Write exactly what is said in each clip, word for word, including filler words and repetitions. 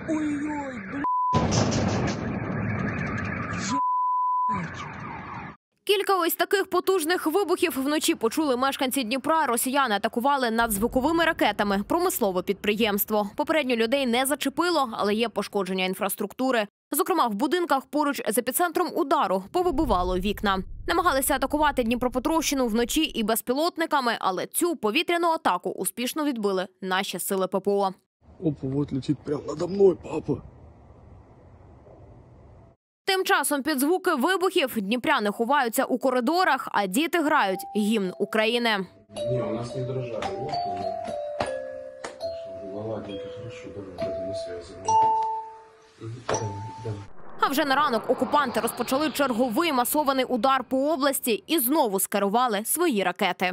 Ой-ой, блядь. Кілька ось таких потужних вибухів вночі почули мешканці Дніпра. Росіяни атакували надзвуковими ракетами промислове підприємство. Попередньо людей не зачепило, але є пошкодження інфраструктури. Зокрема, в будинках поруч з епіцентром удару повибивало вікна. Намагалися атакувати Дніпропетровщину вночі і безпілотниками, але цю повітряну атаку успішно відбили наші сили ППО. Опа, вот летит прямо надо мной, папа. Тим часом під звуки вибухів дніпряни ховаються у коридорах, а діти грають гімн України. Ні, у нас не дрожали. Вот ладненько, хорошо, давай, на связи. А вже на ранок окупанти розпочали черговий масований удар по області і знову скерували свої ракети.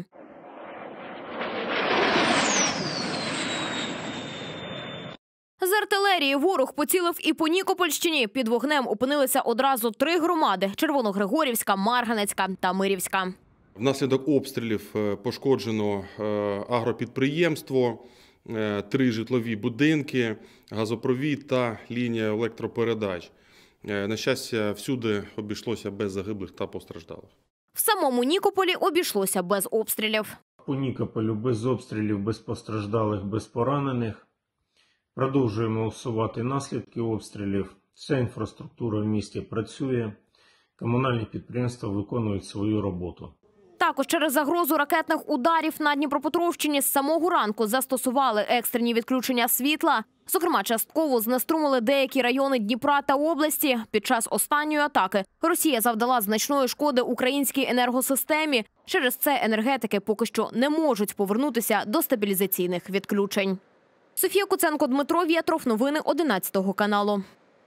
З артилерії ворог поцілив і по Нікопольщині. Під вогнем опинилися одразу три громади – Червоногригорівська, Марганецька та Мирівська. Внаслідок обстрілів пошкоджено агропідприємство, три житлові будинки, газопровід та лінія електропередач. На щастя, всюди обійшлося без загиблих та постраждалих. В самому Нікополі обійшлося без обстрілів. По Нікополю без обстрілів, без постраждалих, без поранених. Продовжуємо усувати наслідки обстрілів. Вся інфраструктура в місті працює. Комунальні підприємства виконують свою роботу. Також через загрозу ракетних ударів на Дніпропетровщині з самого ранку застосували екстрені відключення світла. Зокрема, частково знеструмили деякі райони Дніпра та області. Під час останньої атаки Росія завдала значної шкоди українській енергосистемі. Через це енергетики поки що не можуть повернутися до стабілізаційних відключень. Софія Куценко, Дмитро Вєтров. Новини одинадцятого каналу.